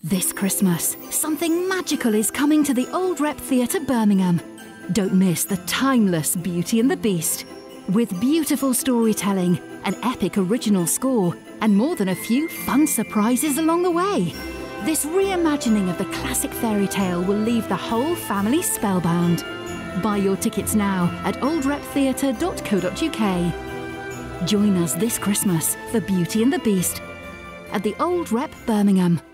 This Christmas, something magical is coming to the Old Rep Theatre, Birmingham. Don't miss the timeless Beauty and the Beast. With beautiful storytelling, an epic original score, and more than a few fun surprises along the way. This reimagining of the classic fairy tale will leave the whole family spellbound. Buy your tickets now at oldreptheatre.co.uk. Join us this Christmas for Beauty and the Beast at the Old Rep, Birmingham.